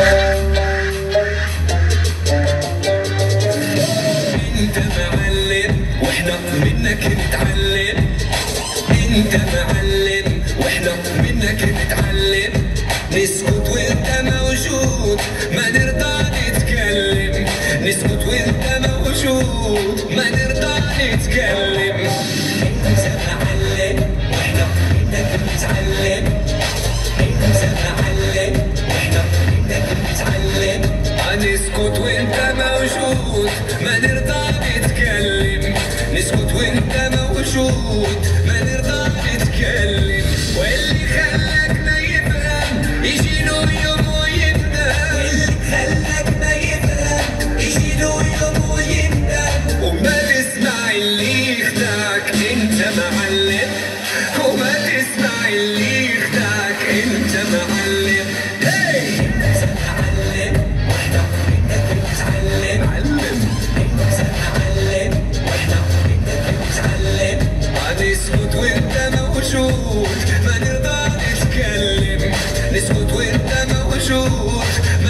انت معلم واحنا منك نتعلم، انت معلم واحنا منك نتعلم، نسكت وانت موجود ما نرضى نتكلم، نسكت وانت موجود ما نرضى نتكلم. انت معلم واحنا منك نتعلم، انت معلم واحنا منك نتعلم، نسكت وانت موجود ما نرضى نتكلم، نسكت وانت موجود ما نرضى نتكلم. واللي خلاك ما يفهم يجي له يوم ويندم، واللي خلاك ما يفهم يجي له يوم ويندم، وما تسمع اللي يخدعك انت معلم، وما تسمع اللي يخدعك انت معلم. انت معلم واحنا منك نتعلم، انت معلم واحنا منك نتعلم، نسكت وانت موجود ما نرضى نتكلم، نسكت وانت موجود